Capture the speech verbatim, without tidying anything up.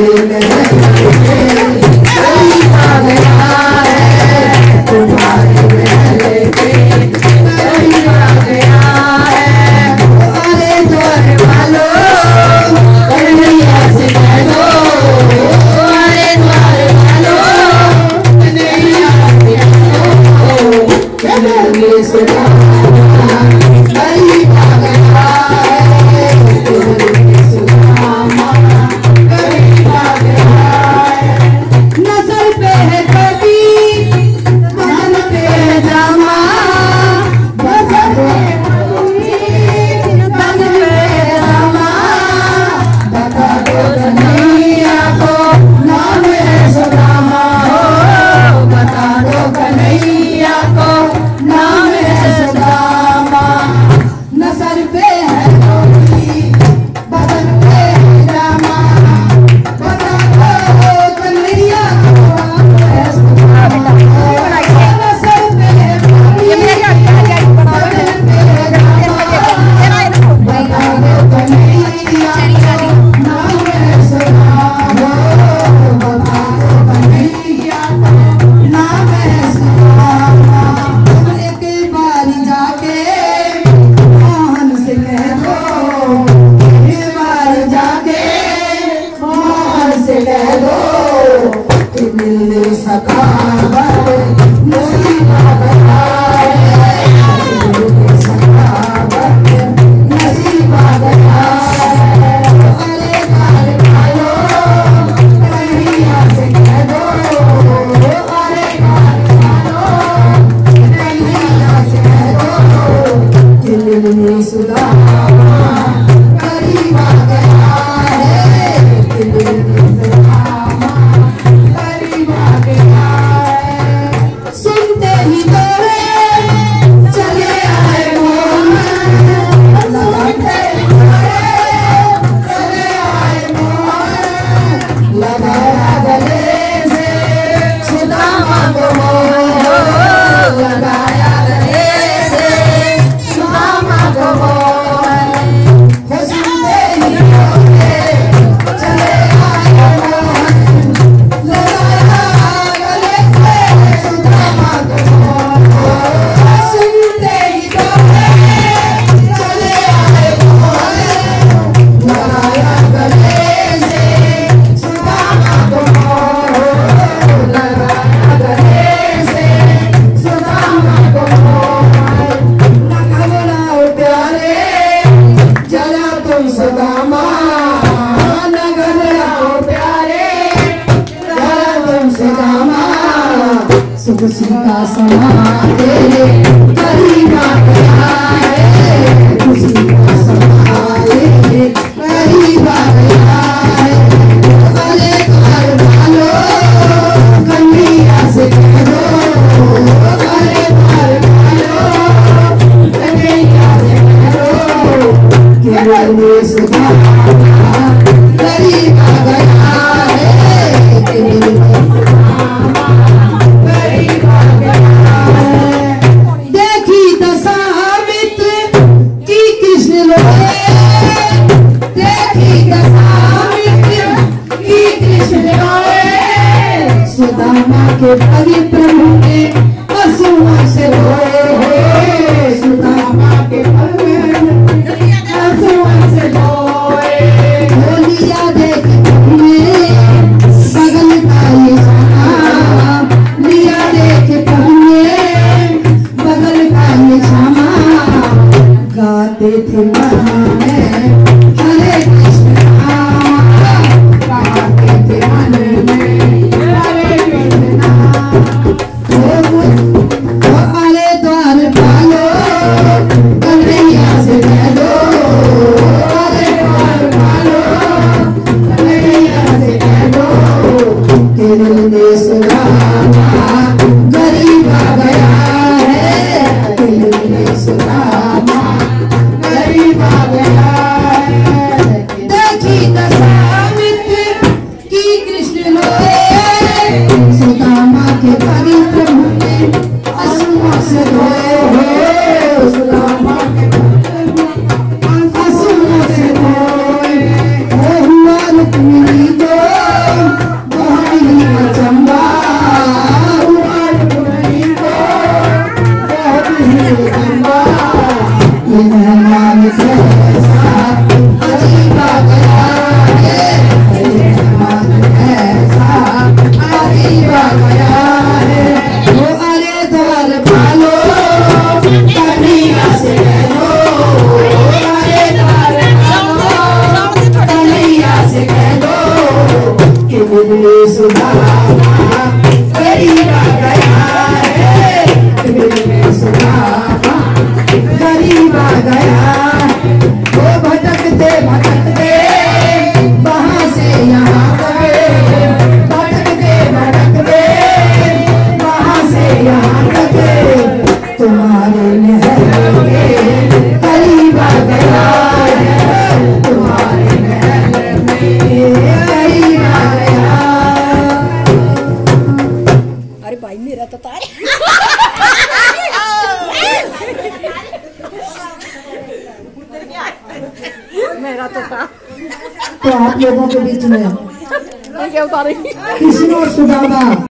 खुशी का समा तेरे करीब आ गया है, खुशी का समा तेरे करीब आ गया है। अरे घर वालो कन्हैया से कह दो, अरे घर वालो कन्हैया से कह दो कि वो सुधा करीब आ गया है, कि सुदामा के पति प्रभु ने पशुओं से धोए, सुदामा के पशुओं से धोए। लिया देख तुमने बगल का ये क्षमा, लिया देख तुमने बगल का ये क्षमा। गाते थे मन में हरे कृष्ण नाम, गाते थे मन में गरीब आ गया है, सुदामा गरीब आ गया है। देखी दशामित्र की कृष्ण लोए, सुदामा के पति प्रभु ने अश्रुओं से धोए, सुदामा के अश्रुओं से धोए। हुआ रुक्मिणी को भाई मेरा तो तार मेरा तो था। तो आप लोगों के बीच में क्या उतारेगी किसी ने सुझाव